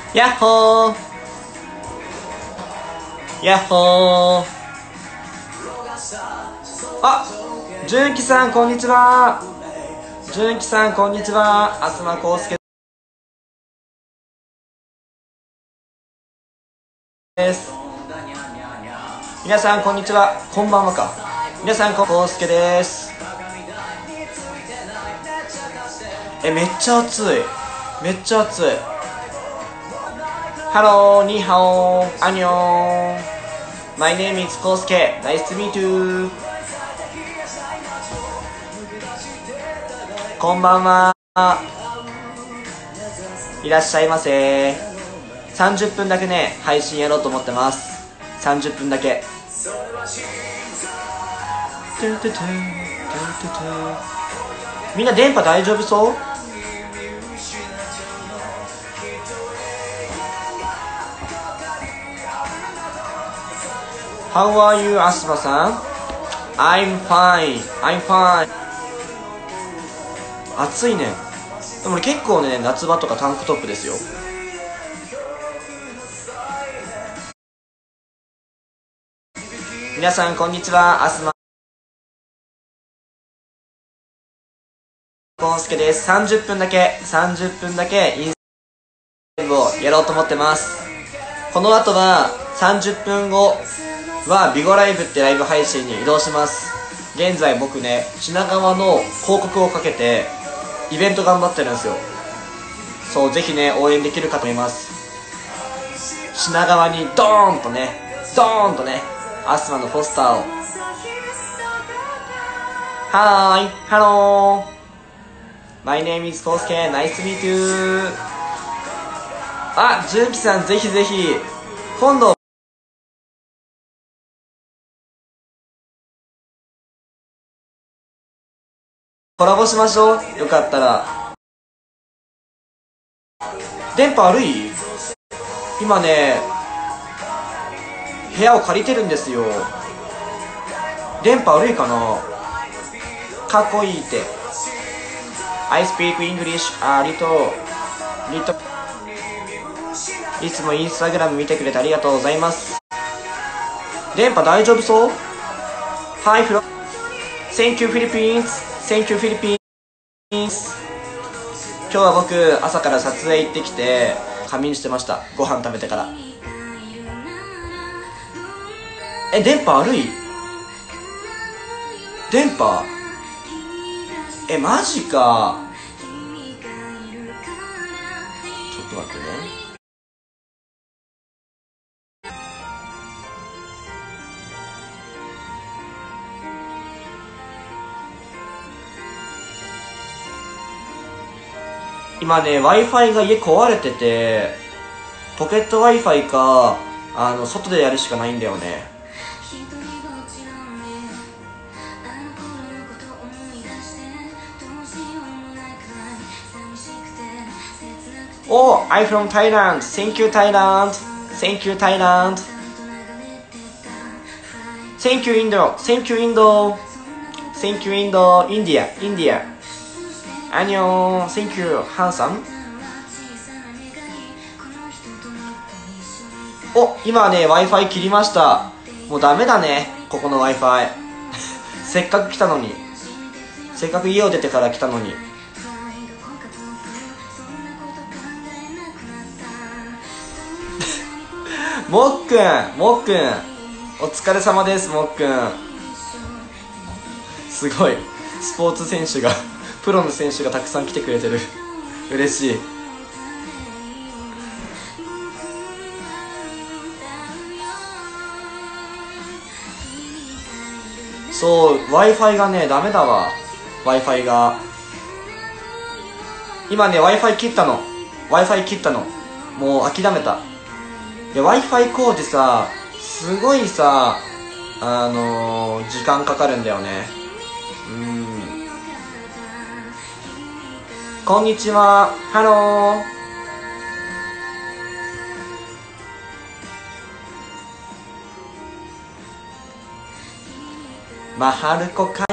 やっほーやっほー。あ、純喜さんこんにちは。純喜さんこんにちは。東康介です。皆さんこんにちは。こんばんはか。皆さん康介です。めっちゃ暑い。めっちゃ暑い。ハロー、ニーハオー、アニョン。My name is 康介。Nice to meet you。こんばんは。いらっしゃいませ。30分だけね、配信やろうと思ってます。30分だけ。みんな電波大丈夫そう？How are you, アスマさん？ I'm fine. I'm fine. 暑いね。でも俺結構ね、夏場とかタンクトップですよ。皆さんこんにちは。アスマコンスケです。30分だけインスタライブをやろうと思ってます。この後は30分後はビゴライブってライブ配信に移動します。現在僕ね、品川の広告をかけてイベント頑張ってるんですよ。そう、ぜひね、応援できるかと思います。品川にドーンとね、アスマのポスターを。はーい、ハロー。My name is コウスケ。Nice to meet you。あ、純喜さん、ぜひぜひ、今度、コラボしましょう。よかったら。電波悪い？今ね、部屋を借りてるんですよ。電波悪いかな？かっこいいって。I speak English a little。いつもインスタグラム見てくれてありがとうございます。電波大丈夫そう？ Hi from Thank you Philippines。Thank you Philippines。今日は僕朝から撮影行ってきて仮眠してました。ご飯食べてから。電波悪い？電波マジか。ちょっと待ってね。今ね、Wi-Fi が家壊れてて、ポケット Wi-Fi か、外でやるしかないんだよね。Oh, I'm from Thailand. Thank you, Thailand. Thank you, Thailand. Thank you, Indo. Thank you, Indo. Thank you, Indo. India. India. Annyeong. Thank you, handsome. お、今ね、Wi-Fi 切りました。もうダメだね、ここの Wi-Fi。せっかく来たのに。せっかく家を出てから来たのに。もっくん、お疲れ様です、もっくん。すごい、スポーツ選手が、プロの選手がたくさん来てくれてる。嬉しい。そう、Wi-Fi がね、ダメだわ。Wi-Fi が。今ね、Wi-Fi 切ったの。もう諦めた。Wi-Fi 工事さ、すごいさ、時間かかるんだよね。こんにちは。ハロー。マハルコか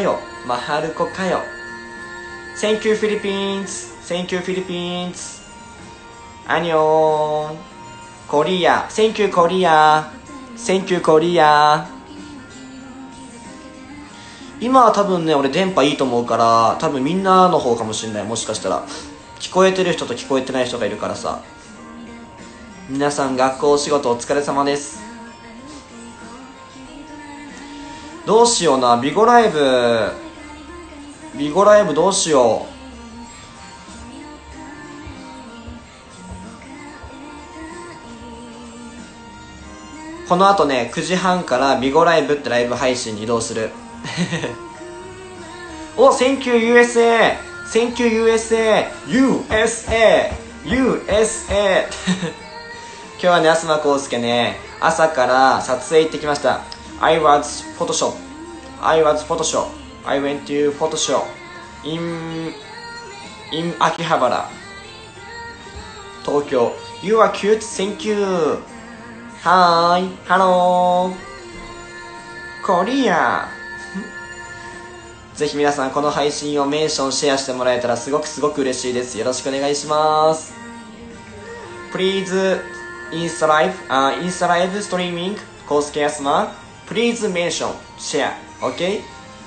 よ。Thank you Philippines。 アニョン。コリア。Thank you コリア。Thank you コリア。今は多分ね、俺電波いいと思うから、多分みんなの方かもしれない。もしかしたら。聞こえてる人と聞こえてない人がいるからさ。皆さん学校お仕事お疲れ様です。どうしような、ビゴライブどうしよう。この後ね、9時半からビゴライブってライブ配信に移動する。お、Thank you USA! Thank you USA! USA! USA! 今日はね、東康介ね、朝から撮影行ってきました。I was Photoshop. I went to Photoshop in 秋葉原、東京。You are cute. Thank you. Hi. Hello. Korea. ぜひ皆さんこの配信をメンションシェアしてもらえたらすごく嬉しいです。よろしくお願いします。Please Insta Live Streaming コウスケヤスマ Please mention share OK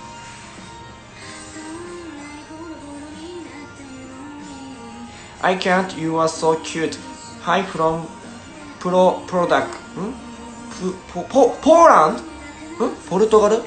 I can't you are so cute Hi from Product Poland ポルトガル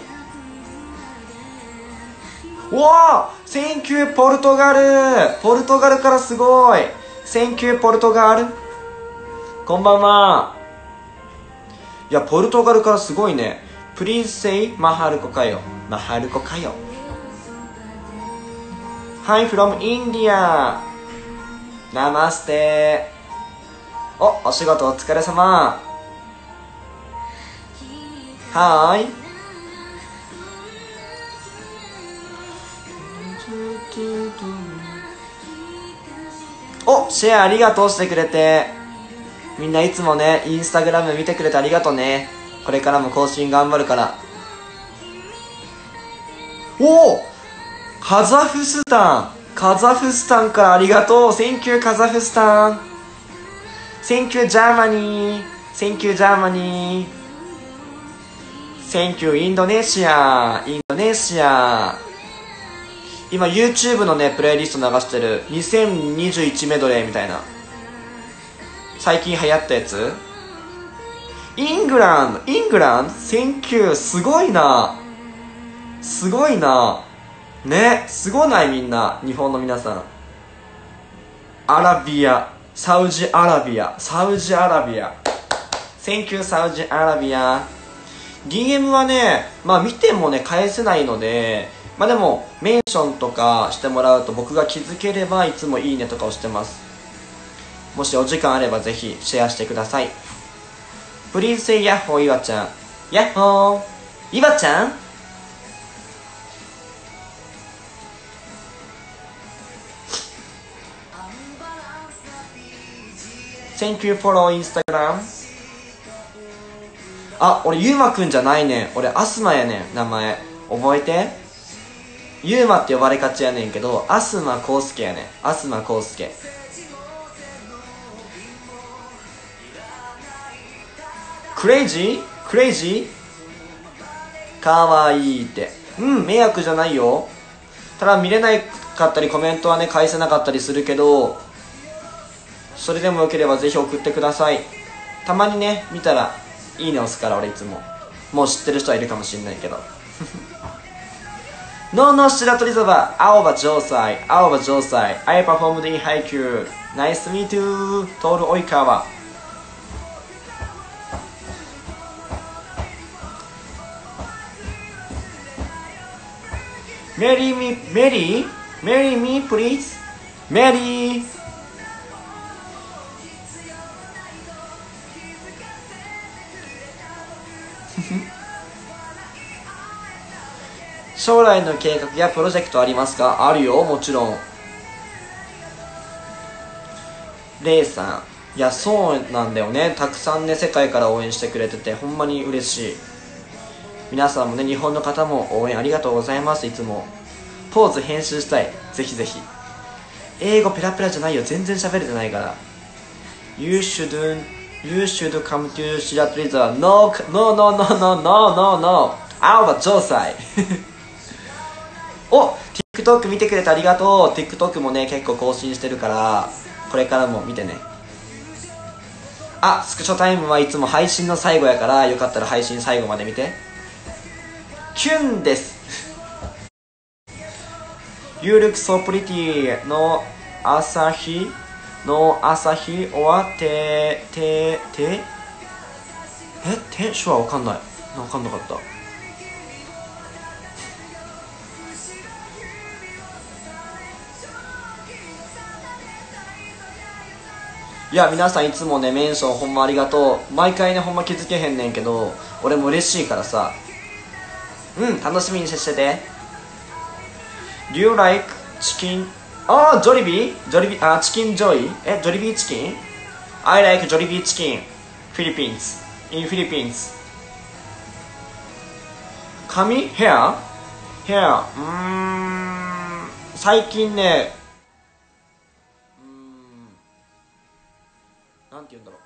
わあ Thank you ポルトガルからすごい Thank you ポルトガルこんばんは。いや、ポルトガルからすごいね。Please say マハルコかよ。Hi from India ナマステ。お仕事お疲れ様。はーい。お、シェアありがとうしてくれて。みんないつもね、インスタグラム見てくれてありがとうね。これからも更新頑張るから。おおカザフスタンからありがとう。Thank you カザフスタン。Thank you Germany。Thank you Germany。Thank you インドネシア。今 YouTube のね、プレイリスト流してる2021メドレーみたいな。最近流行ったやつ。イングランド Thank you すごいなね。すごないみんな。日本の皆さん。サウジアラビア Thank you サウジアラビア。 DM はね、まあ見てもね返せないので、まあでもメンションとかしてもらうと僕が気づければいつもいいねとかをしてます。もしお時間あればぜひシェアしてください。Please say ヤッホー岩ちゃん。ヤッホー岩ちゃん。Thank you follow Instagram。 あ、俺ゆうまくんじゃないねん。俺アスマやねん。名前覚えて。ゆうまって呼ばれがちやねんけど、アスマコウスケやねん。アスマコウスケ。クレイジーかわいいって。迷惑じゃないよ。ただ見れなかったりコメントはね返せなかったりするけど、それでもよければぜひ送ってください。たまにね見たらいいね押すから俺いつも。もう知ってる人はいるかもしんないけど。No no 白鳥そば青葉城西 I performed in Haikyuu Nice to meet you トール及川。Marry me please Marry。 将来の計画やプロジェクトありますか？あるよ、もちろん。レイさん、いやそうなんだよね。たくさんね世界から応援してくれててほんまに嬉しい。皆さんもね、日本の方も応援ありがとうございます。いつもポーズ編集したい。ぜひぜひ。英語ペラペラじゃないよ、全然喋れてないから。 You should come to 白鳥沢 No no no no no no no no 青葉城西お TikTok 見てくれてありがとう。 TikTok もね結構更新してるからこれからも見てね。あ、スクショタイムはいつも配信の最後やからよかったら配信最後まで見て。キュンですYou look so pretty の朝日終わって手手はわかんない。わかんなかった。いや皆さんいつもねメンションほんまありがとう。毎回ねほんま気づけへんねんけど俺も嬉しいからさ。楽しみにしてて。 Do you like chicken? ジョリビーチキンジョイジョリビーチキン I like ジョリビーチキン Philippines in Philippines 髪ヘア最近ねなんて言うんだろ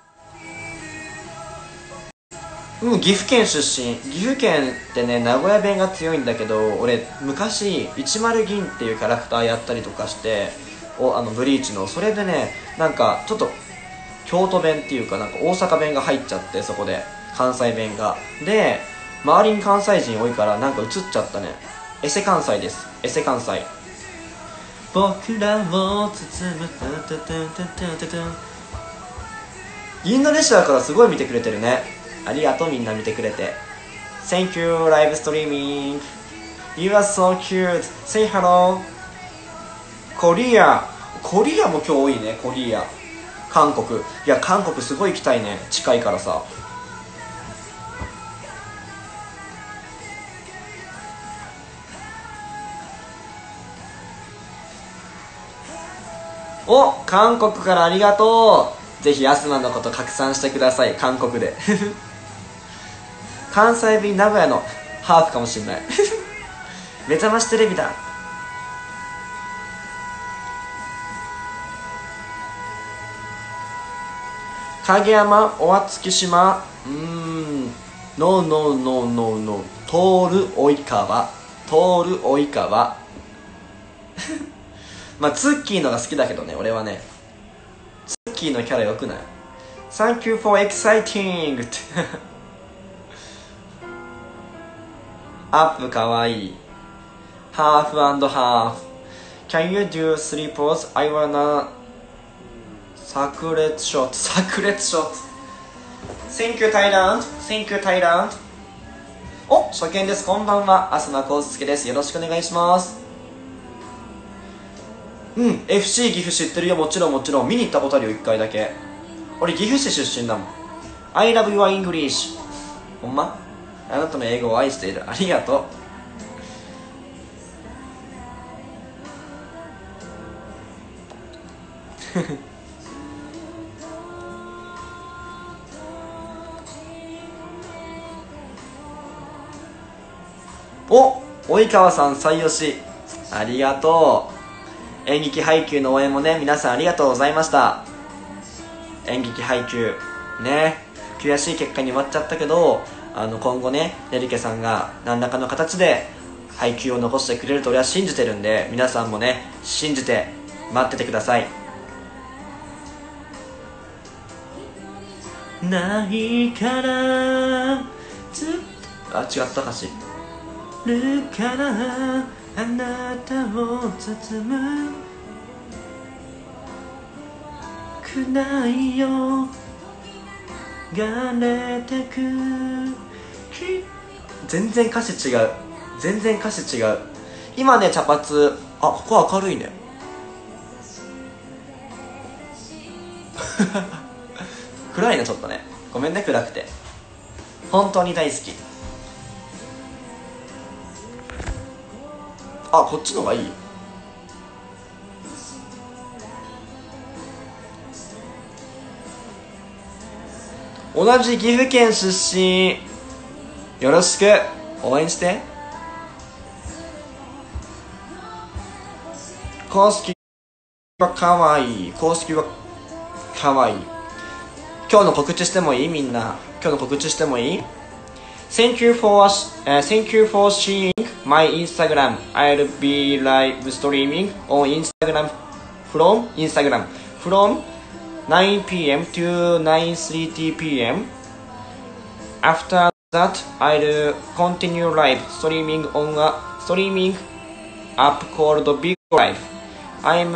う。岐阜県出身。岐阜県ってね名古屋弁が強いんだけど俺昔10銀っていうキャラクターやったりとかしてブリーチのそれでねなんかちょっと京都弁っていうかなんか大阪弁が入っちゃってそこで関西弁がで周りに関西人多いからなんか映っちゃったね。エセ関西です。エセ関西。僕らを包むインドネシアからすごい見てくれてるね。ありがとうみんな見てくれて。 Thank you live streaming You are so cute Say hello コリアも今日多いね。コリア韓国。いや韓国すごい行きたいね。近いからさ。お韓国からありがとう。ぜひアスマのこと拡散してください韓国で関西弁名古屋のハーフかもしんない目覚ましテレビだ。影山おわつき島ノーノーノーノーノートール及川まあツッキーのが好きだけどね俺はね。ツッキーのキャラよくない？ Thank you for exciting アップかわいい。ハーフ&ハーフ Can you do three pose? I wanna 炸裂ショット。Thank you Thailand お初見です。こんばんは。アスマコウスケです。よろしくお願いします。FC 岐阜知ってるよ。もちろん見に行ったことあるよ。1回だけ。俺岐阜市出身だもん。 I love your English ほんまあなたの英語を愛している。ありがとう及川さん採用しありがとう。演劇配給の応援もね皆さんありがとうございました。演劇配給ね悔しい結果に終わっちゃったけど今後ねねるけさんが何らかの形で配給を残してくれると俺は信じてるんで皆さんもね信じて待っててください。ないからずっと違った歌詞るからあなたを包むくないよがれてく全然歌詞違う。今ね茶髪ここ明るいね暗いねちょっとね。ごめんね暗くて。本当に大好き。こっちの方がいい。同じ岐阜県出身よろしく応援して。公式はかわいい。 今日の告知してもいい？みんな今日の告知してもいい？ Thank you for seeing my Instagram. I'll be live streaming on Instagram from 9 p.m. to 9:30 p.m. After that, I'll continue live streaming on a streaming app called Big Live. I'm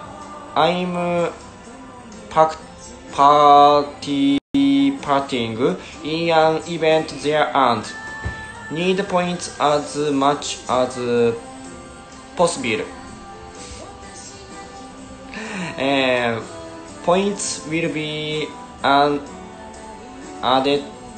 participating in an event there and need points as much as possible. Points will be added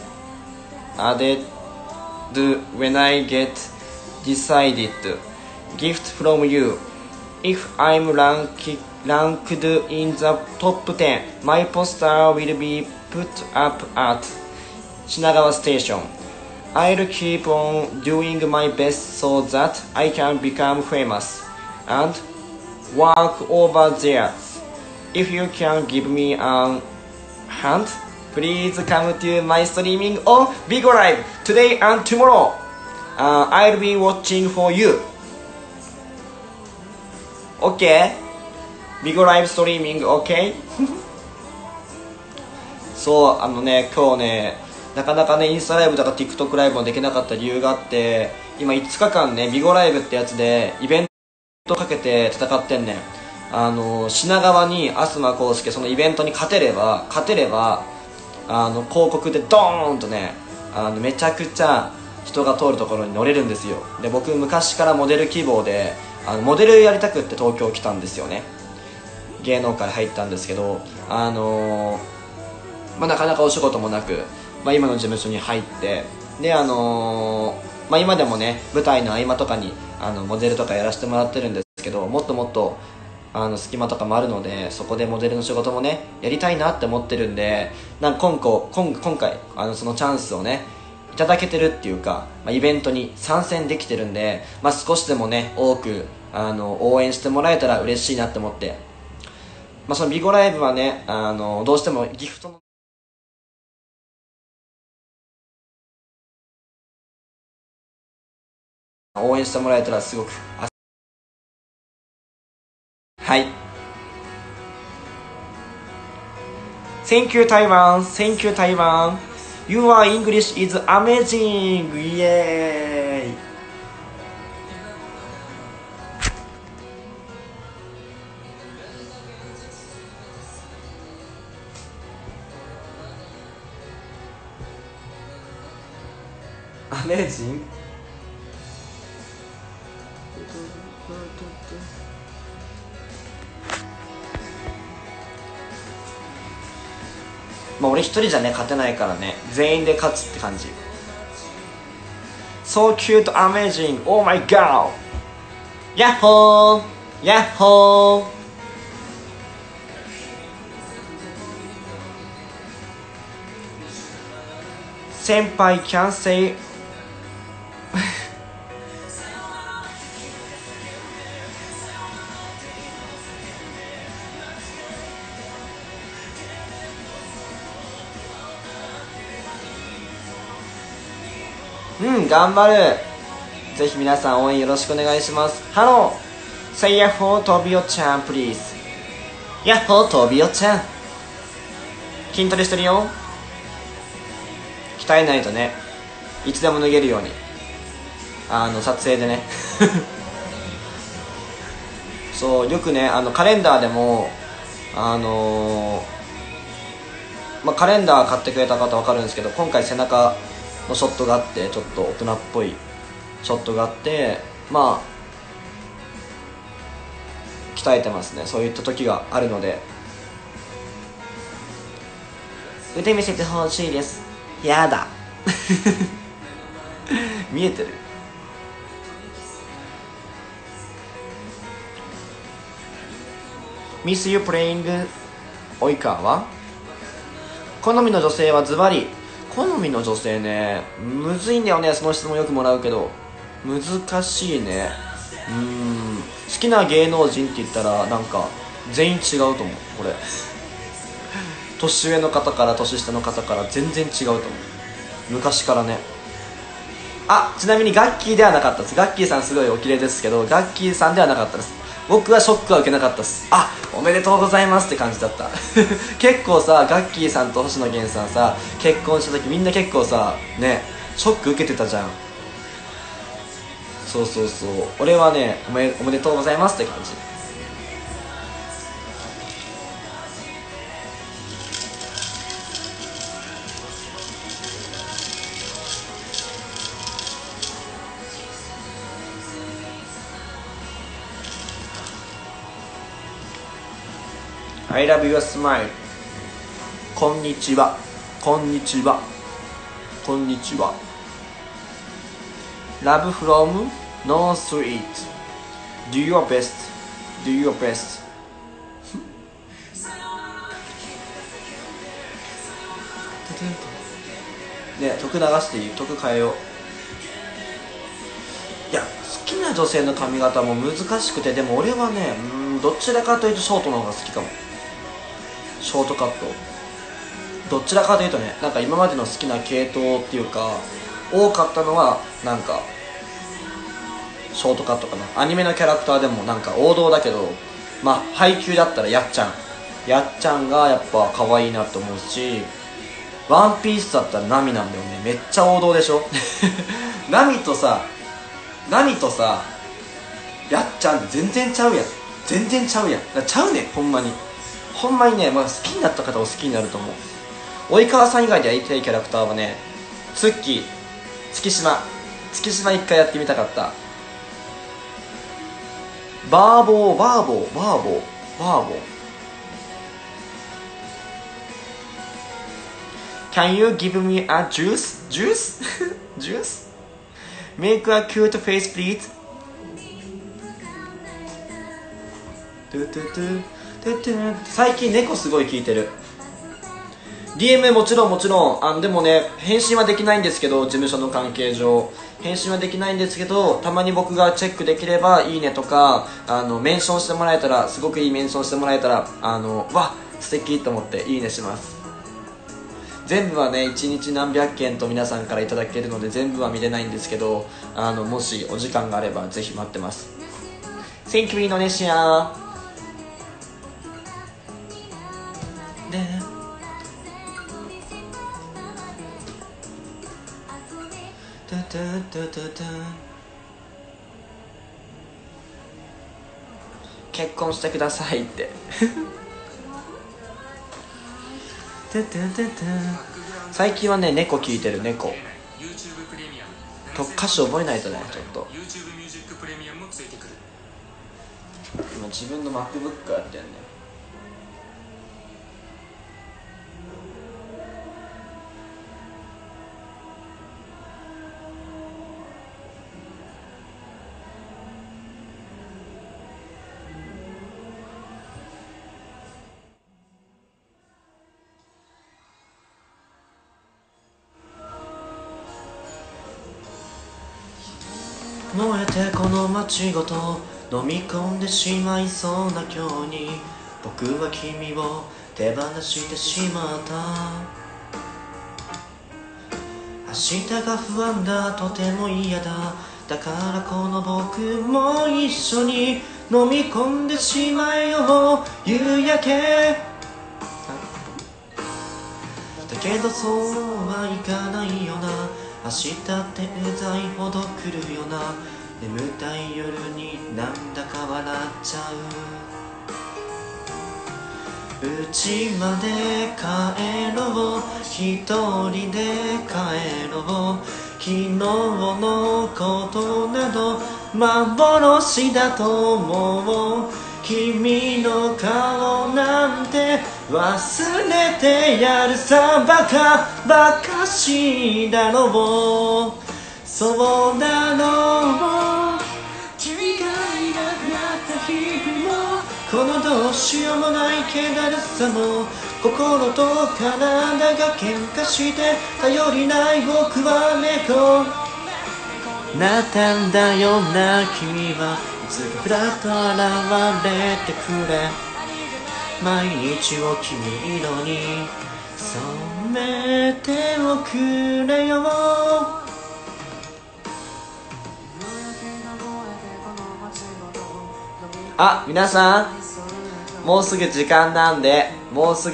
when I get decided gift from you. If I'm ranked in the top 10, my poster will be put up at Shinagawa Station. I'll keep on doing my best so that I can become famous and work over there. If you can give me a hand, please come to my streaming on Bigo Live today and tomorrow. I'll be watching for you. OK? Bigo Live ストリーミング OK? そう今日ねなかなかねインスタライブとか TikTok ライブもできなかった理由があって、今5日間ねビゴライブってやつでイベントかけて戦ってんねん。品川に東康介そのイベントに勝てれば広告でドーンとねめちゃくちゃ人が通るところに乗れるんですよ。で僕昔からモデル希望でモデルやりたくって東京来たんですよね。芸能界入ったんですけどなかなかお仕事もなく、今の事務所に入ってで今でもね舞台の合間とかにモデルとかやらせてもらってるんですけど、もっともっと隙間とかもあるのでそこでモデルの仕事もねやりたいなって思ってるんで、今回そのチャンスをねいただけてるっていうか、イベントに参戦できてるんで、少しでもね多く応援してもらえたら嬉しいなって思って、そのビゴライブはねどうしてもギフトの応援してもらえたらすごくはい。 Thank you Taiwan, Thank you Taiwan, Your English is amazing, イエーイ。Amazing? 俺一人じゃね勝てないからね、全員で勝つって感じ。 So cute, amazing, oh my god, ヤッホーヤッホー。先輩 can say 頑張る。ぜひ皆さん応援よろしくお願いします。ハロー Say ヤッホートビオちゃん please。 ヤッホートビオちゃん筋トレしてるよ。鍛えないとねいつでも脱げるように撮影でねそうよくねカレンダーでもカレンダー買ってくれた方分かるんですけど、今回背中のショットがあって、ちょっと大人っぽいショットがあって、鍛えてますね。そういった時があるので腕見せてほしいです。やだ見えてる。Miss you playing 及川。好みの女性はズバリ。好みの女性ねむずいんだよね。その質問よくもらうけど難しいね。好きな芸能人って言ったらなんか全員違うと思う。これ年上の方から年下の方から全然違うと思う、昔からね。ちなみにガッキーではなかったです。ガッキーさんすごいお綺麗ですけど、ガッキーさんではなかったです。僕はショックは受けなかったです。おめでとうございますって感じだった結構さ、ガッキーさんと星野源さんさ、結婚した時みんな結構さね、ショック受けてたじゃん。そうそうそう、俺はね、おめでとうございますって感じ。I love your smile。 こんにちは、こんにちは、こんにちは。 Love from No Street。 Do your best, do your best ね、曲流していい？曲変えよう。いや、好きな女性の髪型も難しくて、でも俺はね、どちらかというとショートの方が好きかも。ショートカット、どちらかというとね、なんか今までの好きな系統っていうか、多かったのはなんかショートカットかな。アニメのキャラクターでもなんか王道だけど、配給だったらやっちゃんがやっぱ可愛いなって思うし、ワンピースだったらナミなんだよね。めっちゃ王道でしょナミとさやっちゃんって全然ちゃうやん。ちゃうね、ほんまにね、好きになった方を好きになると思う。及川さん以外でやりたいキャラクターはね、月島一回やってみたかった。バーボー。Can you give me a juice? Make a cute face, please. 最近猫すごい聞いてる。 DM もちろんでもね、返信はできないんですけど、事務所の関係上返信はできないんですけど、たまに僕がチェックできればいいねとかメンションしてもらえたら、すごくいいメンションしてもらえたらわ、素敵と思っていいねします。全部はね、1日何百件と皆さんからいただけるので全部は見れないんですけど、もしお時間があればぜひ待ってます。 Thank you Indonesia。 結婚してくださいって最近はね、猫聞いてる。猫と歌詞覚えないとね、ちょっと今自分の MacBook やってんね。燃えてこの街ごと飲み込んでしまいそうな今日に、僕は君を手放してしまった。明日が不安だ、とても嫌だ。だからこの僕も一緒に飲み込んでしまえよ夕焼け。だけどそうはいかないよな。明日ってうざいほど来るよな。眠たい夜になんだか笑っちゃう。家まで帰ろう、一人で帰ろう。昨日のことなど幻だと思う。君の顔なんて忘れてやるさ。バカしだろう。そうだろう。君がいなくなった日々も、このどうしようもない気だるさも、心と体が喧嘩して頼りない僕は猫なったんだよな。君はいつかふらっと現れてくれ。 毎日を黄色に染めておくれよ。あ、皆さん、もうすぐ時間なんで、東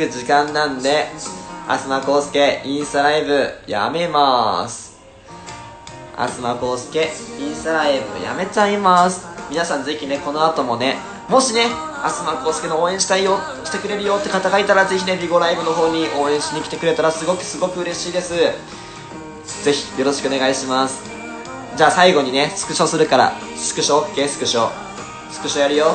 康介インスタライブやめます。東康介インスタライブやめちゃいます。皆さんぜひね、この後もね、もしね、東康介の応援したいよ、してくれるよって方がいたら、ぜひね、ビゴライブの方に応援しに来てくれたらすごく嬉しいです。ぜひよろしくお願いします。じゃあ最後にね、スクショするから、スクショ OK、スクショやるよ。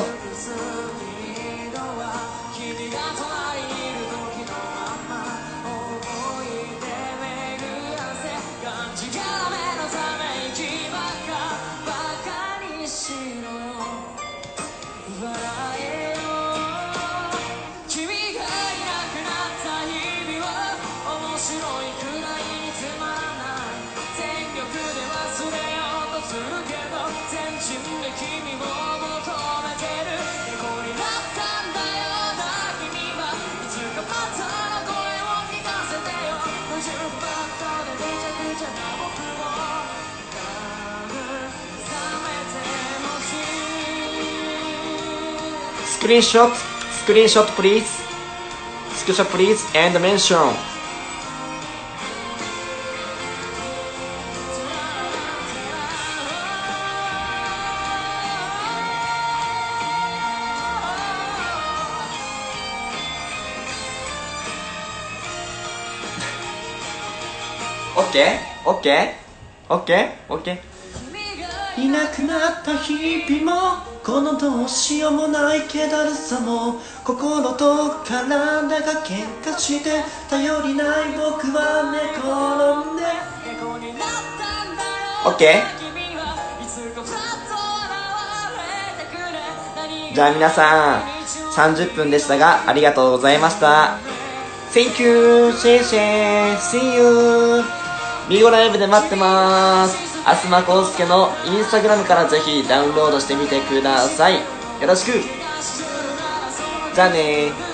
スクリーンショット please スクショ please and mention。 OK いなくなった日々も、このどうしようもない気だるさも、心と体が喧嘩して頼りない僕は寝転んで OK。 じゃあ皆さん30分でしたがありがとうございました。 Thank you、 シェイシェイ、 See you。 ビゴライブで待ってます。東康介のインスタグラムからぜひダウンロードしてみてください。よろしく。じゃあねー。